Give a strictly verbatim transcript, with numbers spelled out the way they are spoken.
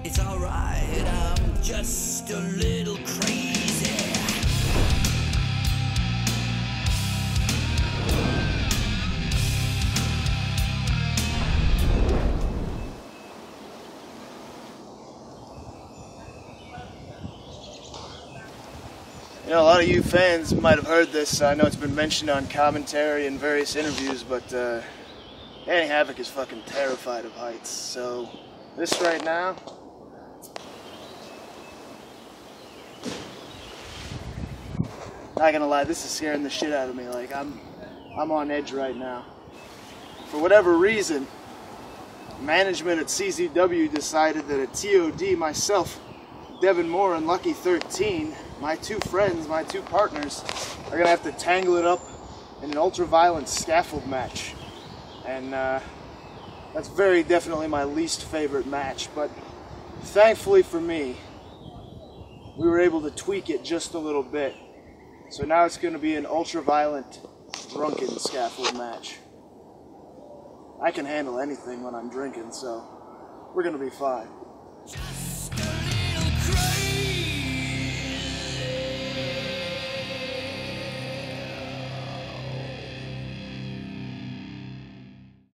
It's alright, I'm just a little crazy. You know, a lot of you fans might have heard this. I know it's been mentioned on commentary and various interviews, but uh, Danny Havoc is fucking terrified of heights. So this right now, not gonna lie, this is scaring the shit out of me. Like I'm, I'm on edge right now. For whatever reason, management at C Z W decided that at T O D, myself, Devin Moore, and Lucky thirteen, my two friends, my two partners, are gonna have to tangle it up in an ultra-violent scaffold match. And uh, that's very definitely my least favorite match, but thankfully for me, we were able to tweak it just a little bit. So now it's gonna be an ultra-violent, drunken scaffold match. I can handle anything when I'm drinking, so we're gonna be fine.